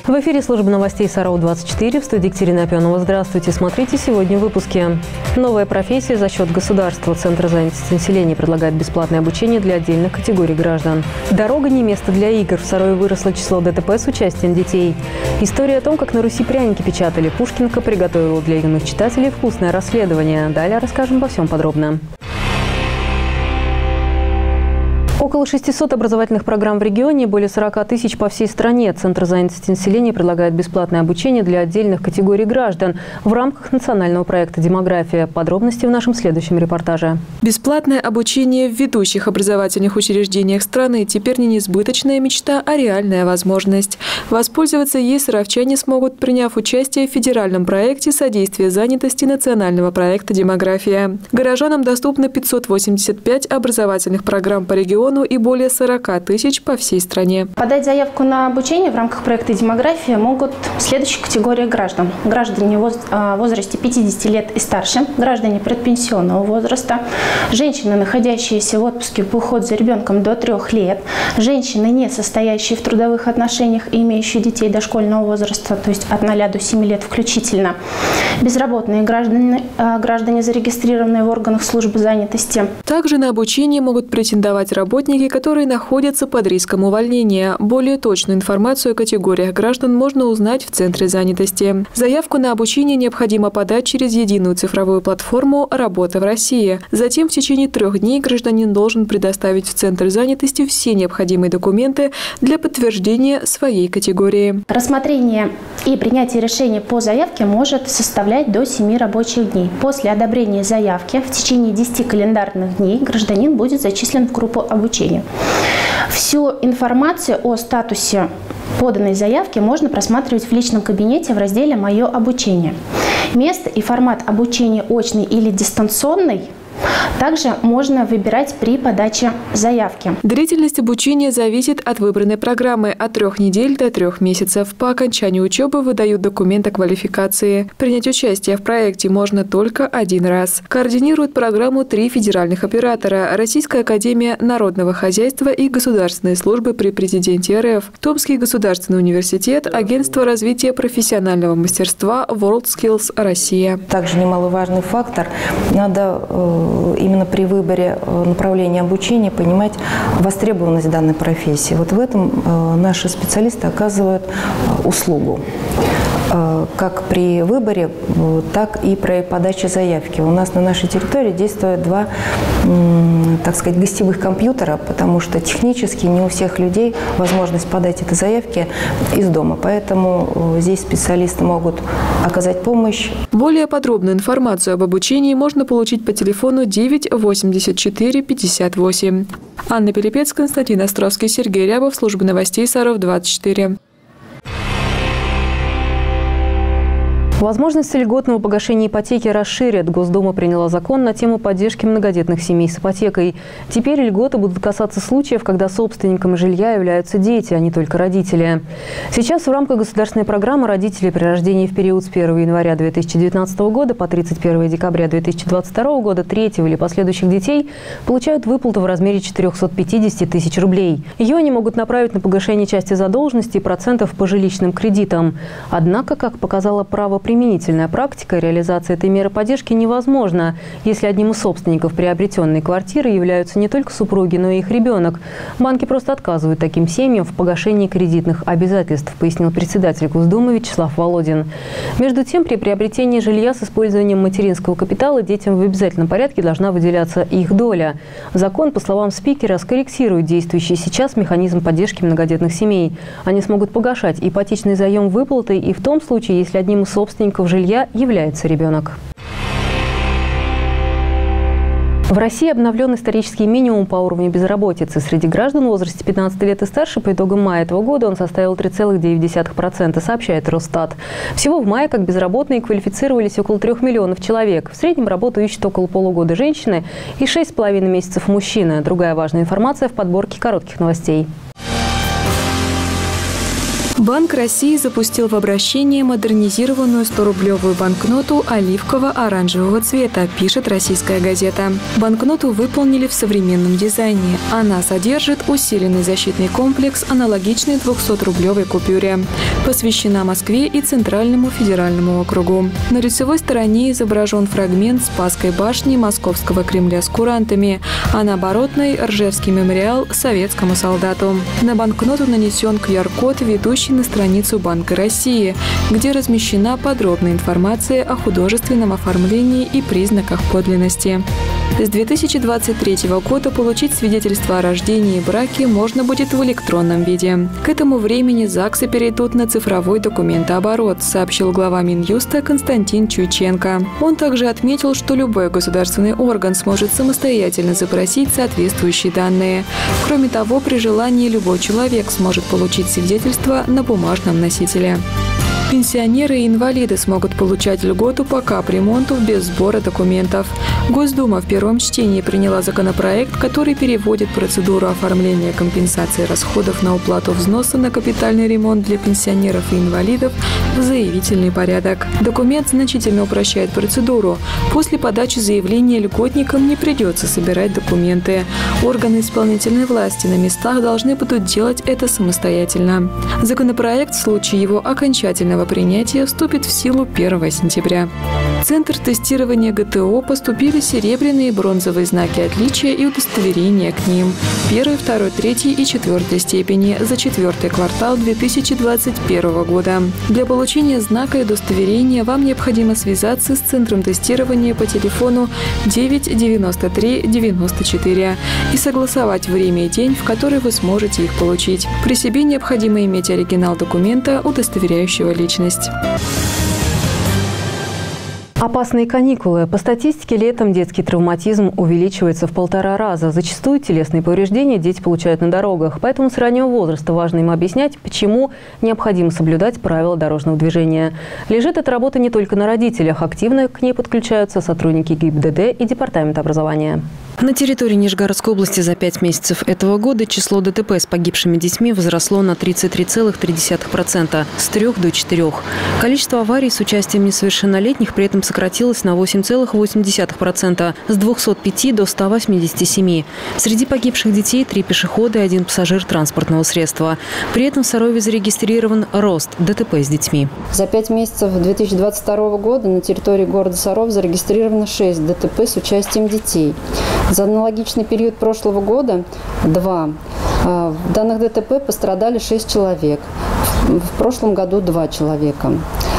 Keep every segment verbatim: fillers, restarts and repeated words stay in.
В эфире служба новостей Саров двадцать четыре, в студии Екатерина Опенова. Здравствуйте. Смотрите сегодня в выпуске. Новая профессия за счет государства. Центр занятости населения предлагает бесплатное обучение для отдельных категорий граждан. Дорога не место для игр. В Сарове выросло число ДТП с участием детей. История о том, как на Руси пряники печатали. Пушкинка приготовила для юных читателей вкусное расследование. Далее расскажем обо всем подробно. Около шестисот образовательных программ в регионе, более сорока тысяч по всей стране. Центр занятости населения предлагает бесплатное обучение для отдельных категорий граждан в рамках национального проекта «Демография». Подробности в нашем следующем репортаже. Бесплатное обучение в ведущих образовательных учреждениях страны теперь не несбыточная мечта, а реальная возможность. Воспользоваться ей саровчане смогут, приняв участие в федеральном проекте содействия занятости национального проекта «Демография». Горожанам доступно пятьсот восемьдесят пять образовательных программ по региону и более сорока тысяч по всей стране. Подать заявку на обучение в рамках проекта «Демография» могут следующие категории граждан. Граждане в возрасте пятидесяти лет и старше, граждане предпенсионного возраста, женщины, находящиеся в отпуске по уходу за ребенком до трех лет, женщины, не состоящие в трудовых отношениях и имеющие детей дошкольного возраста, то есть от ноля до семи лет включительно, безработные граждане, граждане, зарегистрированные в органах службы занятости. Также на обучение могут претендовать работники, которые находятся под риском увольнения. Более точную информацию о категориях граждан можно узнать в Центре занятости. Заявку на обучение необходимо подать через единую цифровую платформу «Работа в России». Затем в течение трех дней гражданин должен предоставить в Центр занятости все необходимые документы для подтверждения своей категории. Рассмотрение и принятие решения по заявке может составлять до семи рабочих дней. После одобрения заявки в течение десяти календарных дней гражданин будет зачислен в группу обучения. Всю информацию о статусе поданной заявки можно просматривать в личном кабинете в разделе «Мое обучение». Место и формат обучения очный или дистанционный также можно выбирать при подаче заявки. Длительность обучения зависит от выбранной программы от трех недель до трех месяцев. По окончанию учебы выдают документ о квалификации. Принять участие в проекте можно только один раз. Координируют программу три федеральных оператора: Российская академия народного хозяйства и государственной службы при президенте РФ, Томский государственный университет, Агентство развития профессионального мастерства WorldSkills Россия. Также немаловажный фактор. Надо именно при выборе направления обучения понимать востребованность данной профессии. Вот в этом наши специалисты оказывают услугу. Как при выборе, так и при подаче заявки. У нас на нашей территории действуют два, так сказать, гостевых компьютера, потому что технически не у всех людей возможность подать эти заявки из дома. Поэтому здесь специалисты могут оказать помощь. Более подробную информацию об обучении можно получить по телефону девять восемьдесят четыре пятьдесят восемь. Анна Пилипец, Константин Островский, Сергей Рябов, служба новостей Саров двадцать четыре. Возможности льготного погашения ипотеки расширят. Госдума приняла закон на тему поддержки многодетных семей с ипотекой. Теперь льготы будут касаться случаев, когда собственниками жилья являются дети, а не только родители. Сейчас в рамках государственной программы родители при рождении в период с первого января две тысячи девятнадцатого года по тридцать первое декабря две тысячи двадцать второго года третьего или последующих детей получают выплату в размере четырёхсот пятидесяти тысяч рублей. Ее они могут направить на погашение части задолженности и процентов по жилищным кредитам. Однако, как показала право применительная практика, реализация этой меры поддержки невозможна, если одним из собственников приобретенной квартиры являются не только супруги, но и их ребенок. Банки просто отказывают таким семьям в погашении кредитных обязательств, пояснил председатель Госдумы Вячеслав Володин. Между тем, при приобретении жилья с использованием материнского капитала детям в обязательном порядке должна выделяться их доля. Закон, по словам спикера, скорректирует действующий сейчас механизм поддержки многодетных семей. Они смогут погашать ипотечный заем выплатой и в том случае, если одним из собственников жилья является ребенок. В России обновлен исторический минимум по уровню безработицы. Среди граждан в возрасте пятнадцати лет и старше по итогам мая этого года он составил три целых девять десятых процента, сообщает Росстат. Всего в мае как безработные квалифицировались около трех миллионов человек. В среднем работу ищут около полугода женщины и шесть с половиной месяцев мужчины. Другая важная информация в подборке коротких новостей. Банк России запустил в обращение модернизированную сторублевую банкноту оливково-оранжевого цвета, пишет «Российская газета». Банкноту выполнили в современном дизайне. Она содержит усиленный защитный комплекс, аналогичный двухсотрублевой купюре. Посвящена Москве и Центральному федеральному округу. На лицевой стороне изображен фрагмент Спасской башни Московского Кремля с курантами, а на оборотной – Ржевский мемориал советскому солдату. На банкноту нанесен ку ар-код, ведущий на страницу Банка России, где размещена подробная информация о художественном оформлении и признаках подлинности. С две тысячи двадцать третьего года получить свидетельство о рождении и браке можно будет в электронном виде. К этому времени ЗАГСы перейдут на цифровой документооборот, сообщил глава Минюста Константин Чуйченко. Он также отметил, что любой государственный орган сможет самостоятельно запросить соответствующие данные. Кроме того, при желании любой человек сможет получить свидетельство на бумажном носителе. Пенсионеры и инвалиды смогут получать льготу по капремонту без сбора документов. Госдума в первом чтении приняла законопроект, который переводит процедуру оформления компенсации расходов на уплату взноса на капитальный ремонт для пенсионеров и инвалидов в заявительный порядок. Документ значительно упрощает процедуру. После подачи заявления льготникам не придется собирать документы. Органы исполнительной власти на местах должны будут делать это самостоятельно. Законопроект в случае его окончательного принятия вступит в силу первого сентября. В Центр тестирования гэ тэ о поступили серебряные и бронзовые знаки отличия и удостоверения к ним первой, второй, третьей и четвертой степени за четвертый квартал две тысячи двадцать первого года. Для получения знака и удостоверения вам необходимо связаться с Центром тестирования по телефону девять девяносто три девяносто четыре и согласовать время и день, в который вы сможете их получить. При себе необходимо иметь оригинал документа, удостоверяющего личность. Опасные каникулы. По статистике, летом детский травматизм увеличивается в полтора раза. Зачастую телесные повреждения дети получают на дорогах. Поэтому с раннего возраста важно им объяснять, почему необходимо соблюдать правила дорожного движения. Лежит эта работа не только на родителях. Активно к ней подключаются сотрудники гэ и бэ дэ дэ и Департамента образования. На территории Нижегородской области за пять месяцев этого года число дэ тэ пэ с погибшими детьми возросло на тридцать три целых три десятых процента с трёх до четырёх. Количество аварий с участием несовершеннолетних при этом сократилось на восемь целых восемь десятых процента с двухсот пяти до ста восьмидесяти семи. Среди погибших детей три пешехода и один пассажир транспортного средства. При этом в Сарове зарегистрирован рост дэ тэ пэ с детьми. За пять месяцев две тысячи двадцать второго года на территории города Саров зарегистрировано шесть дэ тэ пэ с участием детей. За аналогичный период прошлого года – два. В данных дэ тэ пэ пострадали шесть человек. В прошлом году – два человека.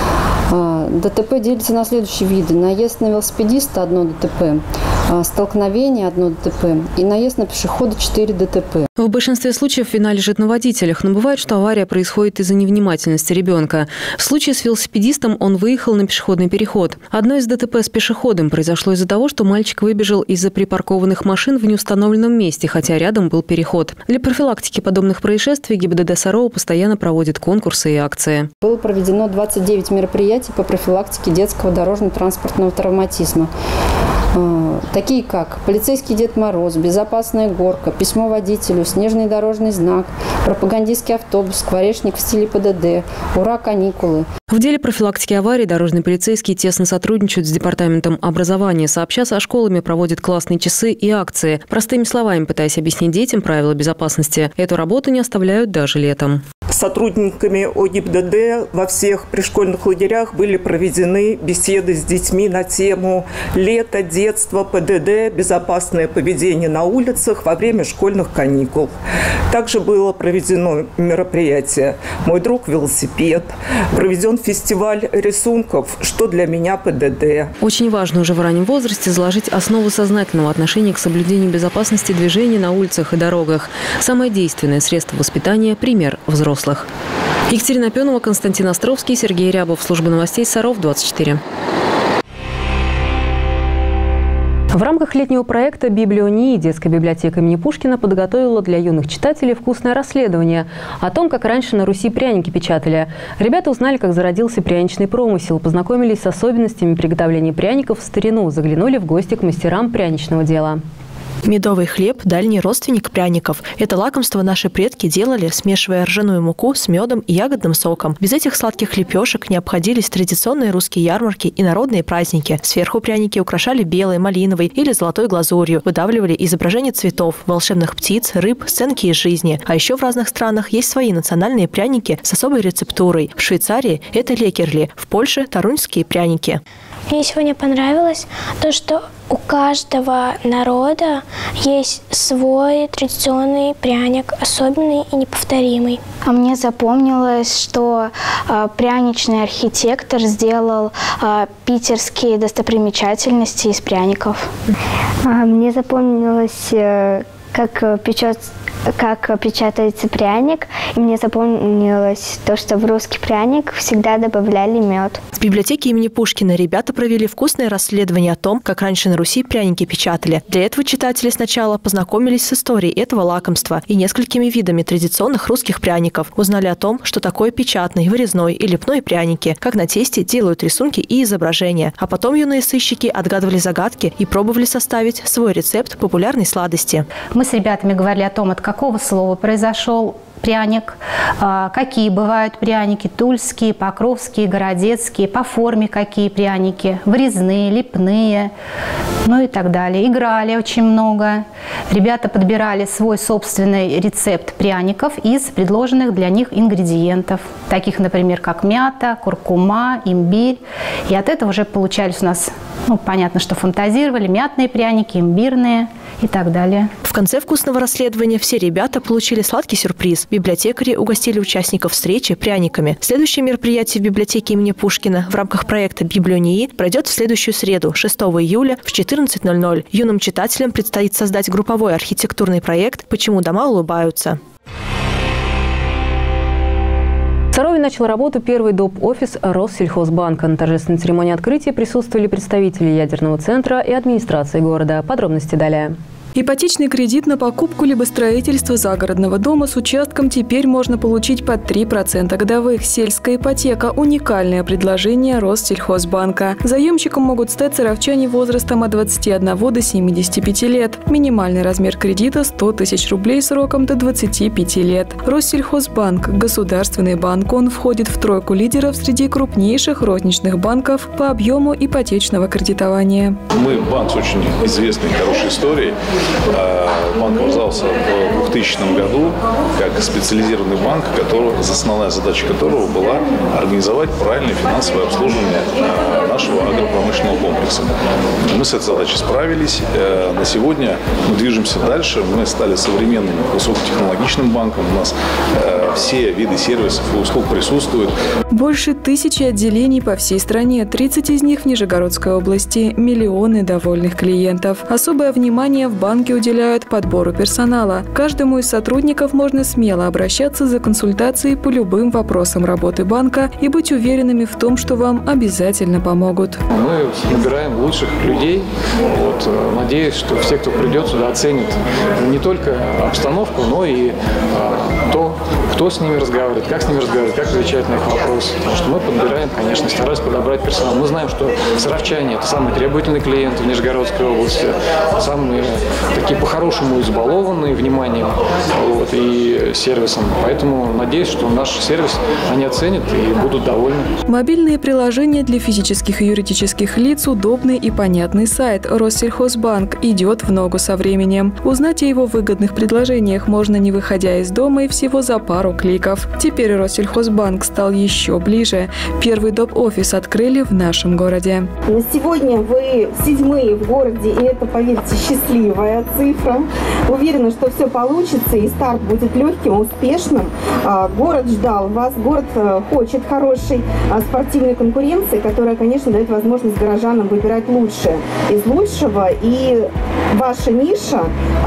дэ тэ пэ делится на следующие виды. Наезд на велосипедиста – одно дэ тэ пэ. Столкновение – одно дэ тэ пэ. И наезд на пешехода – четыре дэ тэ пэ. В большинстве случаев вина лежит на водителях, но бывает, что авария происходит из-за невнимательности ребенка. В случае с велосипедистом он выехал на пешеходный переход. Одно из дэ тэ пэ с пешеходом произошло из-за того, что мальчик выбежал из-за припаркованных машин в неустановленном месте, хотя рядом был переход. Для профилактики подобных происшествий гэ и бэ дэ дэ Сарова постоянно проводит конкурсы и акции. Было проведено двадцать девять мероприятий по профилактике детского дорожно-транспортного травматизма. Такие как полицейский Дед Мороз, безопасная горка, письмо водителю, снежный дорожный знак, пропагандистский автобус, скворечник в стиле пэ дэ дэ, ура, каникулы. В деле профилактики аварий дорожные полицейские тесно сотрудничают с Департаментом образования. Сообща со школами проводят классные часы и акции. Простыми словами пытаясь объяснить детям правила безопасности. Эту работу не оставляют даже летом. Сотрудниками о гэ и бэ дэ дэ во всех пришкольных лагерях были проведены беседы с детьми на тему «Лето, детство, пэ дэ дэ, безопасное поведение на улицах во время школьных каникул». Также было проведено мероприятие «Мой друг велосипед», проведен фестиваль рисунков «Что для меня пэ дэ дэ». Очень важно уже в раннем возрасте заложить основу сознательного отношения к соблюдению безопасности движения на улицах и дорогах. Самое действенное средство воспитания – пример взрослых. Екатерина Пенова, Константин Островский, Сергей Рябов. Служба новостей Саров, двадцать четыре. В рамках летнего проекта «Библионии» детская библиотека имени Пушкина подготовила для юных читателей вкусное расследование о том, как раньше на Руси пряники печатали. Ребята узнали, как зародился пряничный промысел, познакомились с особенностями приготовления пряников в старину, заглянули в гости к мастерам пряничного дела. Медовый хлеб – дальний родственник пряников. Это лакомство наши предки делали, смешивая ржаную муку с медом и ягодным соком. Без этих сладких лепешек не обходились традиционные русские ярмарки и народные праздники. Сверху пряники украшали белой, малиновой или золотой глазурью, выдавливали изображения цветов, волшебных птиц, рыб, сценки из жизни. А еще в разных странах есть свои национальные пряники с особой рецептурой. В Швейцарии это лекерли, в Польше – тарунские пряники. Мне сегодня понравилось то, что у каждого народа есть свой традиционный пряник, особенный и неповторимый. А мне запомнилось, что э, пряничный архитектор сделал э, питерские достопримечательности из пряников. А мне запомнилось, э, как печется как печатается пряник. И мне запомнилось то, что в русский пряник всегда добавляли мед. В библиотеке имени Пушкина ребята провели вкусное расследование о том, как раньше на Руси пряники печатали. Для этого читатели сначала познакомились с историей этого лакомства и несколькими видами традиционных русских пряников. Узнали о том, что такое печатный, вырезной и лепной пряники, как на тесте делают рисунки и изображения. А потом юные сыщики отгадывали загадки и пробовали составить свой рецепт популярной сладости. Мы с ребятами говорили о том, от какого слова произошел пряник, какие бывают пряники: тульские, покровские, городецкие, по форме какие пряники, вырезные, лепные, ну и так далее. Играли очень много. Ребята подбирали свой собственный рецепт пряников из предложенных для них ингредиентов, таких, например, как мята, куркума, имбирь. И от этого уже получались у нас, ну, понятно, что фантазировали, мятные пряники, имбирные и так далее. В конце вкусного расследования все ребята получили сладкий сюрприз. Библиотекари угостили участников встречи пряниками. Следующее мероприятие в библиотеке имени Пушкина в рамках проекта «Библионии» пройдет в следующую среду, шестого июля в четырнадцать ноль ноль. Юным читателям предстоит создать групповой архитектурный проект «Почему дома улыбаются». В Сарове начал работу первый доп. Офис Россельхозбанка. На торжественной церемонии открытия присутствовали представители ядерного центра и администрации города. Подробности далее. Ипотечный кредит на покупку либо строительство загородного дома с участком теперь можно получить под три процента годовых. Сельская ипотека – уникальное предложение Россельхозбанка. Заемщиком могут стать саровчане возрастом от двадцати одного до семидесяти пяти лет. Минимальный размер кредита – сто тысяч рублей сроком до двадцати пяти лет. Россельхозбанк – государственный банк. Он входит в тройку лидеров среди крупнейших розничных банков по объему ипотечного кредитования. Мы банк с очень известной и хорошей историей. Банк образовался в двухтысячном году как специализированный банк, который, основная задача которого была организовать правильное финансовое обслуживание нашего агропромышленного комплекса. Мы с этой задачей справились. На сегодня мы движемся дальше. Мы стали современным высокотехнологичным банком. У нас все виды сервисов и услуг присутствуют. Больше тысячи отделений по всей стране, тридцать из них в Нижегородской области, миллионы довольных клиентов. Особое внимание в банке уделяют подбору персонала. Каждому из сотрудников можно смело обращаться за консультацией по любым вопросам работы банка и быть уверенными в том, что вам обязательно помогут. Мы набираем лучших людей. Вот, надеюсь, что все, кто придет сюда, оценят не только обстановку, но и а, то, кто с ними разговаривает, как с ними разговаривать, как отвечать на их вопросы. Потому что мы подбираем, конечно, стараемся подобрать персонал. Мы знаем, что саровчане – это самые требовательные клиенты в Нижегородской области, самые такие по-хорошему избалованные вниманием, вот, и сервисом. Поэтому надеюсь, что наш сервис они оценят и будут довольны. Мобильные приложения для физических и юридических лиц, удобный и понятный сайт. Россельхозбанк идет в ногу со временем. Узнать о его выгодных предложениях можно, не выходя из дома, и всего за пару кликов. Теперь Россельхозбанк стал еще ближе. Первый доп. Офис открыли в нашем городе. На сегодня вы седьмые в городе, и это, поверьте, счастливая цифра. Уверена, что все получится, и старт будет легким, успешным. Город ждал вас, город хочет хорошей спортивной конкуренции, которая, конечно, дает возможность горожанам выбирать лучшее из лучшего. И ваша ниша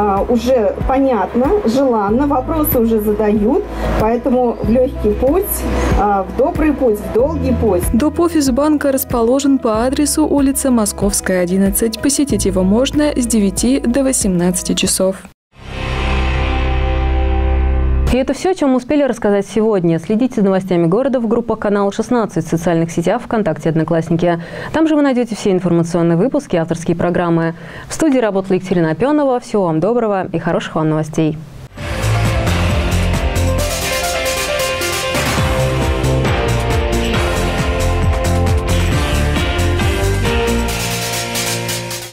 уже понятна, желанна, вопросы уже задают, поэтому в легкий путь, в добрый путь, в долгий путь. Доп-офис банка расположен по адресу улица Московская, одиннадцать. Посетить его можно с девяти до восемнадцати часов. И это все, о чем мы успели рассказать сегодня. Следите за новостями города в группах канала шестнадцать, в социальных сетях, ВКонтакте, Одноклассники. Там же вы найдете все информационные выпуски, авторские программы. В студии работала Екатерина Опенова. Всего вам доброго и хороших вам новостей.